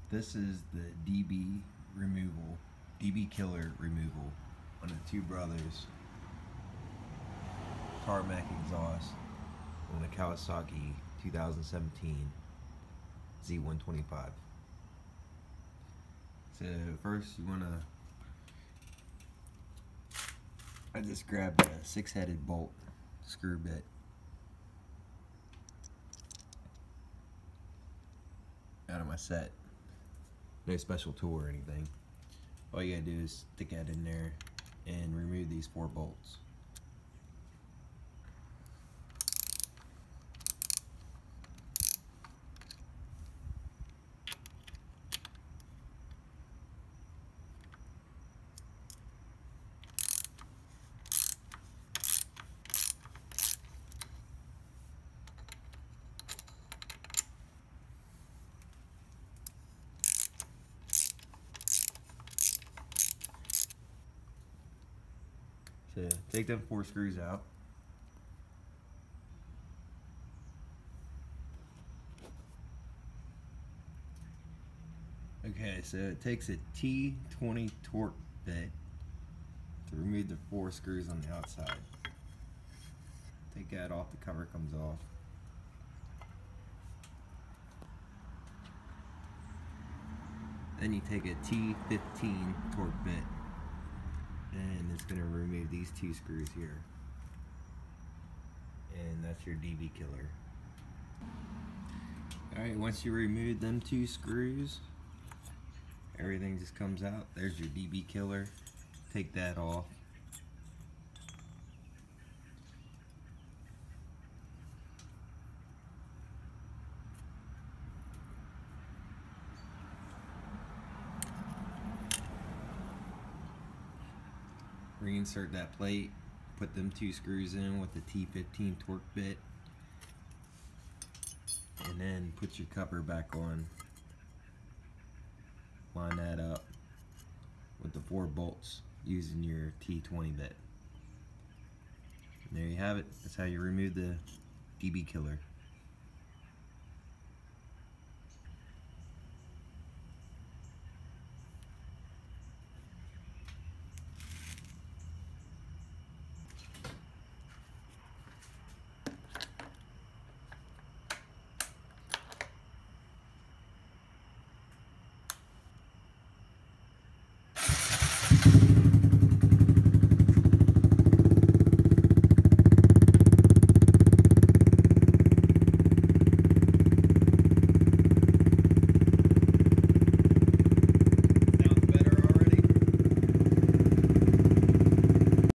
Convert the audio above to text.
This is the DB killer removal on the Two Brothers tarmac exhaust on the Kawasaki 2017 Z125. So first you I just grabbed a 6-headed bolt screw bit. Out of my set. No special tool or anything. All you gotta do is stick that in there and remove these 4 bolts. So take them 4 screws out. Okay, so it takes a T20 torque bit to remove the 4 screws on the outside. Take that off, the cover comes off. Then you take a T15 torque bit and it's going to remove these 2 screws here. And that's your DB killer. Alright, once you remove them 2 screws, everything just comes out. There's your DB killer. Take that off. Reinsert that plate, put them 2 screws in with the T15 torque bit, and then put your cover back on. Line that up with the 4 bolts using your T20 bit. And there you have it. That's how you remove the DB killer.